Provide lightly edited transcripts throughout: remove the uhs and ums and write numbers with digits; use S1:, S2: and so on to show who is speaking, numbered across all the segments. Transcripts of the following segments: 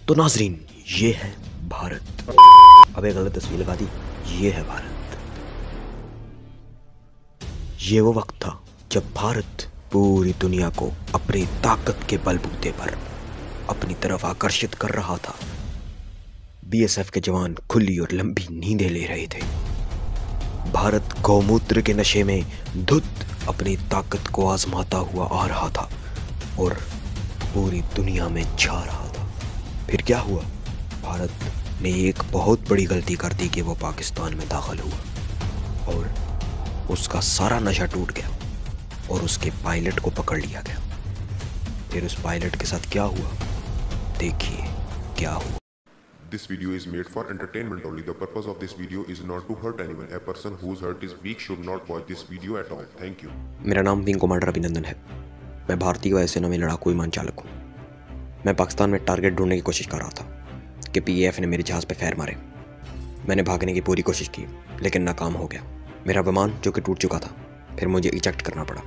S1: तो नाजरीन, ये है भारत। अबे गलत तस्वीर लगा दी। ये है भारत। ये वो वक्त था जब भारत पूरी दुनिया को अपनी ताकत के बलबूते पर अपनी तरफ आकर्षित कर रहा था। बीएसएफ के जवान खुली और लंबी नींदें ले रहे थे। भारत गौमूत्र के नशे में धुत अपनी ताकत को आजमाता हुआ आ रहा था और पूरी दुनिया में छा रहा था। फिर क्या हुआ? भारत ने एक बहुत बड़ी गलती कर दी कि वो पाकिस्तान में दाखिल हुआ और उसका सारा नशा टूट गया और उसके पायलट को पकड़ लिया गया। फिर उस पायलट के साथ क्या हुआ, देखिए क्या हुआ।
S2: This video is made for entertainment only. The purpose of this video is not to hurt anyone. A person whose hurt is weak should not watch this video at all. Thank you.
S1: मेरा नाम wing commander अभिनंदन है। मैं भारतीय वायुसेना में लड़ाकू विमान चालक हूँ। मैं पाकिस्तान में टारगेट ढूंढने की कोशिश कर रहा था कि पीएएफ ने मेरे जहाज़ पे फायर मारे। मैंने भागने की पूरी कोशिश की लेकिन नाकाम हो गया। मेरा विमान जो कि टूट चुका था, फिर मुझे इजेक्ट करना पड़ा।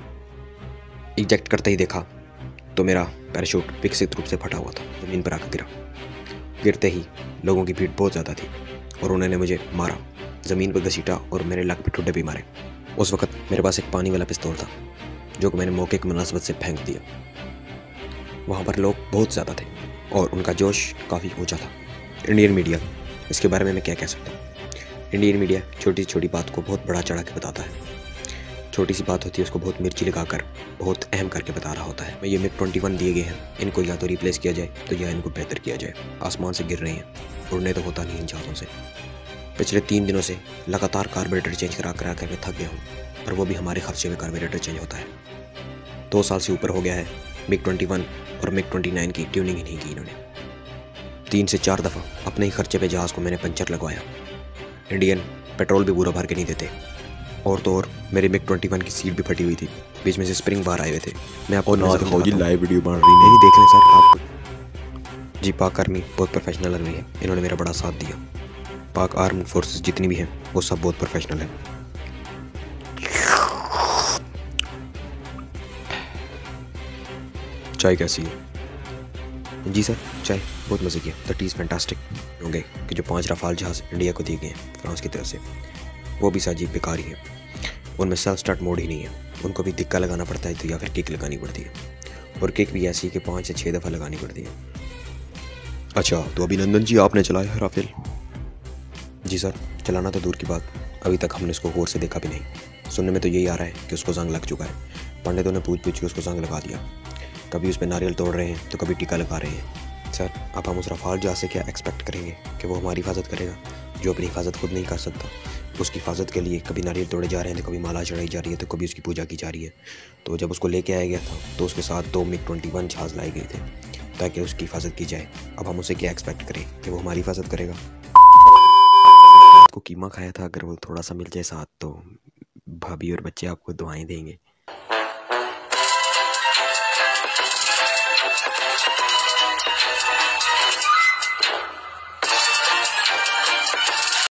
S1: इजेक्ट करते ही देखा तो मेरा पैराशूट विकसित रूप से फटा हुआ था, ज़मीन पर आकर गिरा। गिरते ही लोगों की भीड़ बहुत ज़्यादा थी और उन्होंने मुझे मारा, ज़मीन पर घसीटा और मेरे लक पे ठुड्डे भी मारे। उस वक्त मेरे पास एक पानी वाला पिस्तौल था जो कि मैंने मौके की मुनासबत से फेंक दिया। वहाँ पर लोग बहुत ज़्यादा थे और उनका जोश काफ़ी ऊंचा था। इंडियन मीडिया, इसके बारे में मैं क्या कह सकता हूँ। इंडियन मीडिया छोटी छोटी बात को बहुत बड़ा चढ़ा के बताता है। छोटी सी बात होती है उसको बहुत मिर्ची लगाकर बहुत अहम करके बता रहा होता है। ये MiG-21 दिए गए हैं, इनको या तो रिप्लेस किया जाए तो या इनको बेहतर किया जाए। आसमान से गिर रहे हैं, उड़ने तो होता नहीं इन जहाज़ों से। पिछले 3 दिनों से लगातार कार्बोरेटर चेंज करा कर मैं थक गया हूँ और वो भी हमारे खर्चे में कार्बोरेटर चेंज होता है। 2 साल से ऊपर हो गया है, MiG-21 और MiG-29 की ट्यूनिंग ही नहीं की इन्होंने। 3 से 4 दफ़ा अपने ही खर्चे पे जहाज़ को मैंने पंचर लगवाया। इंडियन पेट्रोल भी पूरा भर के नहीं देते और तो और मेरे MiG-21 की सीट भी फटी हुई थी, बीच में से स्प्रिंग बाहर आए हुए थे। मैं आपको
S3: जी लाइव वीडियो बन रही
S1: नहीं देख लें सर आप। जी, पाक आर्मी बहुत प्रोफेशनल आर्मी है, इन्होंने मेरा बड़ा साथ दिया। पाक आर्म्ड फोर्सेस जितनी भी हैं वो सब बहुत प्रोफेशनल है। चाय कैसी है? जी सर, चाय बहुत मज़े की है। That is fantastic. होंगे कि जो 5 रफाल जहाज़ इंडिया को दिए गए हैं फ्रांस की तरफ से, वो भी साजी बेकार ही है। उनमें सेल्फ स्टार्ट मोड ही नहीं है, उनको भी टिक्का लगाना पड़ता है तो या फिर किक लगानी पड़ती है और किक भी ऐसी कि 5 या 6 दफ़ा लगानी पड़ती है।
S3: अच्छा, तो अभिनंदन जी आपने चलाया है राफेल?
S1: जी सर, चलाना तो दूर की बात, अभी तक हमने उसको गौर से देखा भी नहीं। सुनने में तो यही आ रहा है कि उसको जंग लग चुका है। पंडितों ने पूछ के उसको जंग लगा दिया। कभी उस पर नारियल तोड़ रहे हैं तो कभी टीका लगा रहे हैं। सर, अब हम उस रफाल जहाज़ से क्या एक्सपेक्ट करेंगे कि वो हमारी हिफाजत करेगा जो अपनी हिफाजत खुद नहीं कर सकता। उसकी हिफाजत के लिए कभी नारियल तोड़े जा रहे हैं तो कभी माला चढ़ाई जा रही है तो कभी उसकी पूजा की जा रही है। तो जब उसको लेके आया गया था तो उसके साथ 2 MiG-21 जहाज़ लाए गए थे ताकि उसकी हिफाजत की जाए। अब हम उसे क्या एक्सपेक्ट करें कि वो हमारी हिफाजत करेगा? आपको कीमा खाया था, अगर वो थोड़ा सा मिल जाए साथ तो भाभी और बच्चे आपको दुआएं देंगे।